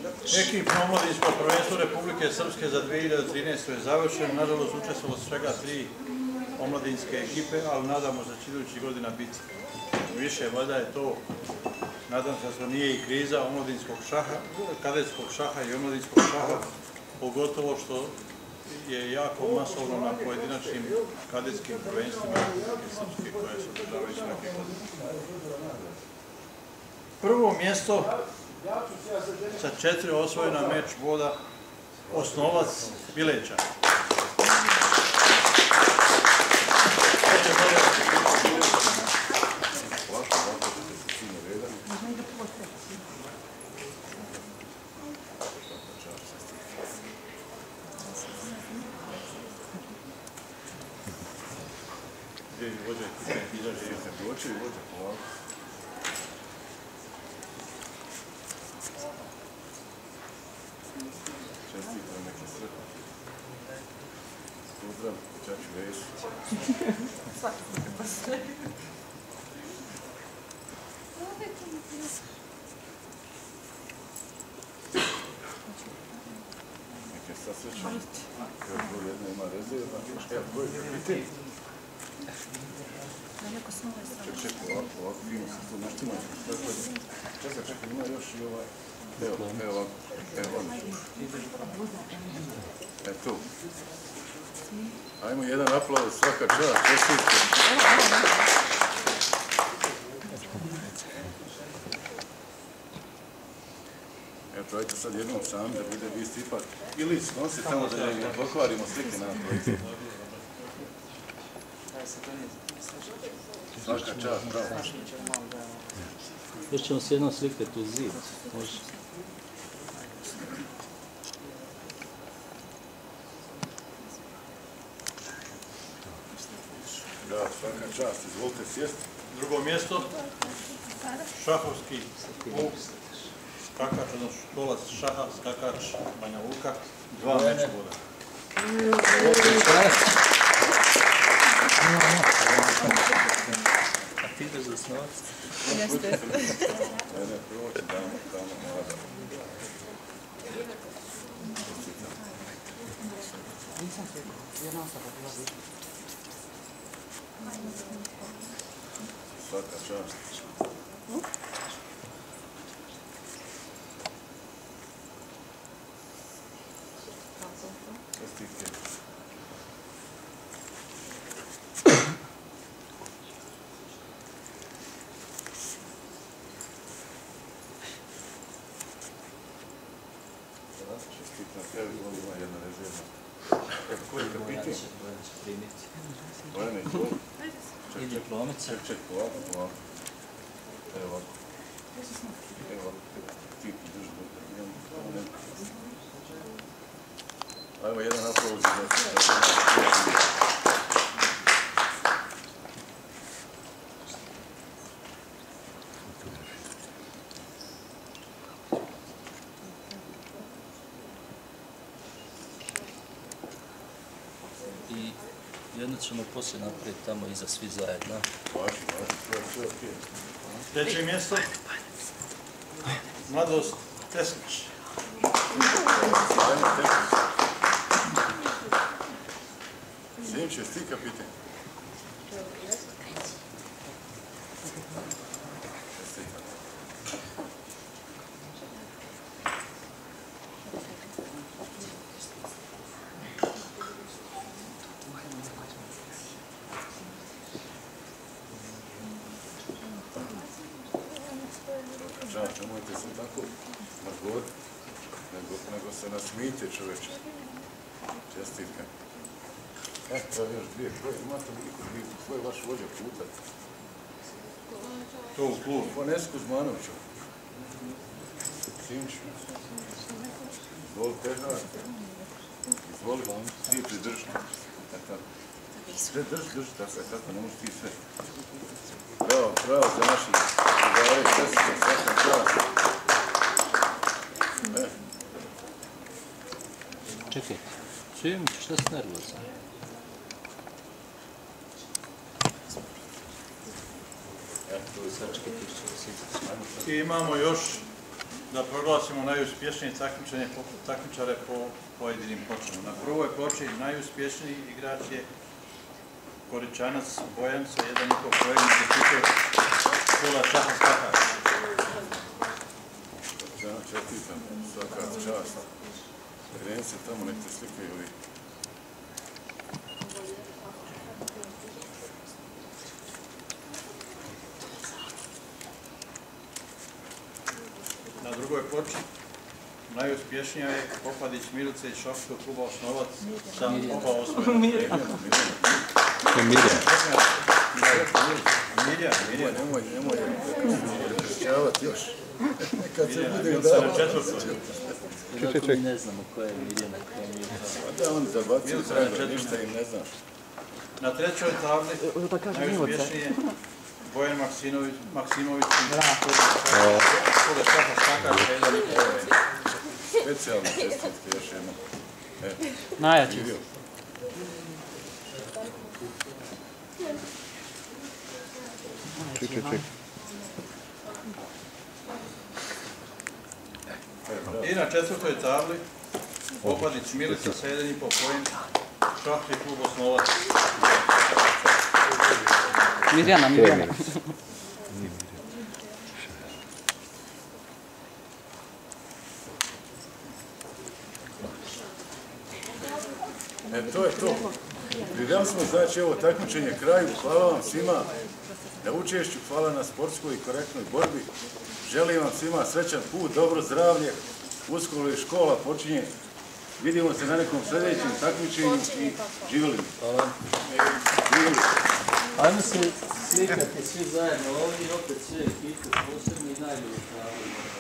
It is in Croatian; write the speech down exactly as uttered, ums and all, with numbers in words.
Ekipno omladinsko prvenstvo Republike Srpske za dvije hiljade trinaestu. je završeno. Nažalost, učestvovalo svega tri omladinske ekipe, ali nadamo se da će idućih godina biti više. Valjda je to, nadam se da to nije i kriza omladinskog šaha, kadetskog šaha i omladinskog šaha, pogotovo što je jako masovno na pojedinačnim kadetskim prvenstvima Republike Srpske koje se održavaju svake godine. Prvo mjesto sa četiri osvojena meč boda Osnovac Bileća. Čestito, neke sretno. Pozdrav, čaču Vesu. Svaki se posle. Neke sad srećno. Evo, tu jedna ima rezerva. Evo, koji je kapitin? Ček, ček, ovako, ovako, fino se tu naštima. Čekaj, čekaj, ima još i ovaj. Evo, evo ovako, evo ovako. E tu. Ajmo jedan aplauz, svaka čast, čestitke. Evo, probajte sad jednom sami da bude vi stipak. Ili snosi tamo da ne pokvarimo slike na projekte. Svaka čast, bravo. Još ćemo se jednom slikati u zid. Može. Da, svaka čast, izvolite sjesti. Drugo mjesto, šahovski klub, skakač, odnosno školac šaha, skakač Banja Luka, dva meč boda. A ti ideš za Osnovac? Jeste. Ne, ne, prvo će damo, damo, mlada. Svaka čast. Čestitke. Čestitam, evo ovdje ima jedna rezerva. Evo, ko je kapitin? Bojana, izvoli. I diplomica. Ček, ček, ovako, ovako. Evo ovako. Evo ovako, ti drži dok. Ajmo jedan aplauz za I jedno ćemo poslije napraviti tamo iza svi zajedno. Vaši, vaši, sve, sve okej. Treće mjesto, Mladost Teslić. Ajmo, Teslić. Simče, sti kapitan. Čestitam. Čast, nemojte se tako nagod, nego, nego se nasmijte, čoveče. Čestitka. E, evo još dvije, koje imate veliko dvije, ko je vaš vođa puta? To u klubu. Pones Kuzmanoviću. Simču. Izvoli Težar. Izvoli, ti pridrži. E tako. Sve drži, drži, tako je tako, ne možeš ti sve. Bravo, bravo za naši drugare, čestite, svaka čast. E. Čekaj, čujem, šta si nervozan? I imamo još da proglasimo najuspješnije takmičenje takmičare po pojedinim pločama. Na prvoj ploči najuspješniji igrač je Koričanac Bojan sa jedan i pol poen iz ekipe Pula Čaha Skakar. Koričana čestitam, svaka čast. Kreni se tamo, nek te slikaju ovi. Na drugoj ploči najuspješnija je Popadić Milica iz šopskog kluba Osnovac sa oba osvojena. Mirjana. Mirjana. Mirjana, Mirjana. Nemoj, nemoj, prekršćavati još. Kad se Mirjana, bude Milica na dao. četvrtoj. Jednako mi ne znamo koja je Mirjana, koja je Mirjana. Da, on zabacio Milica na treba, ništa četvrtoj. im ne znaš. Na trećoj tabli najuspješniji je Bojan Maksimović, Maksimović iz Kule Čaha Skakar sa jedan i pol poen. Specijalne čestitke još jednom. E, Najjači. živio. Ček, ček, ček. I na četvrtoj tabli Popadić Milica sa jedan i pol poen, šahski klub Osnovac. Mirjana, Mirjana. E, to je to. Pridali smo, znači, ovo takmičenje kraju. Hvala vam svima na učešću, hvala na sportskoj i korektnoj borbi. Želim vam svima srećan put, dobro zdravlje. Uskoro i škola počinje. Vidimo se na nekom sljedećem takmičenju i živjeli. Hvala. Živjeli. Ajmo se slikati svi zajedno ovdje i opet sve ekipe posebno i najbolje pravo.